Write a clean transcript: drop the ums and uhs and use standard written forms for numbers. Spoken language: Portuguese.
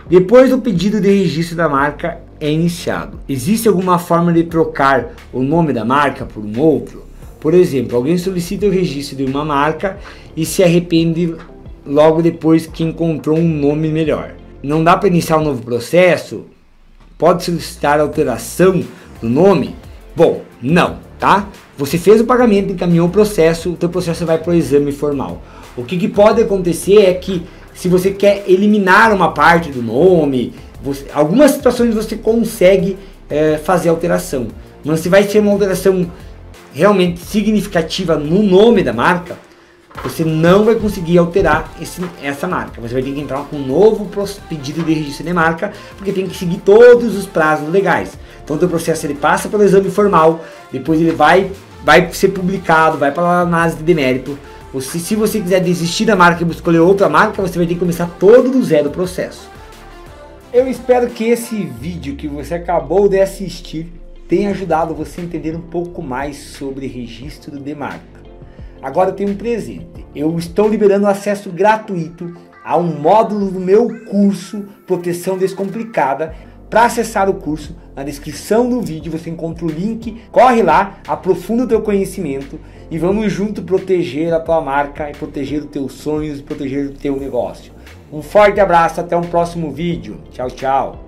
Depois o pedido de registro da marca é iniciado. Existe alguma forma de trocar o nome da marca por um outro? Por exemplo, alguém solicita o registro de uma marca e se arrepende logo depois que encontrou um nome melhor. Não dá para iniciar um novo processo? Pode solicitar alteração do nome? Bom, não, tá? Você fez o pagamento, encaminhou o processo, o teu processo vai para o exame formal. O que pode acontecer é que se você quer eliminar uma parte do nome, algumas situações você consegue fazer alteração. Mas se vai ser uma alteração realmente significativa no nome da marca, você não vai conseguir alterar essa marca. Você vai ter que entrar com um novo pedido de registro de marca, porque tem que seguir todos os prazos legais. Então o teu processo ele passa pelo exame formal, depois ele vai ser publicado, vai para a análise de demérito. Se você quiser desistir da marca e escolher outra marca, você vai ter que começar todo do zero o processo. Eu espero que esse vídeo que você acabou de assistir tenha ajudado você a entender um pouco mais sobre registro de marca. Agora eu tenho um presente. Eu estou liberando acesso gratuito a um módulo do meu curso Proteção Descomplicada. Para acessar o curso, na descrição do vídeo você encontra o link. Corre lá, aprofunda o teu conhecimento e vamos junto proteger a tua marca e proteger os teus sonhos e proteger o teu negócio. Um forte abraço, até um próximo vídeo. Tchau, tchau.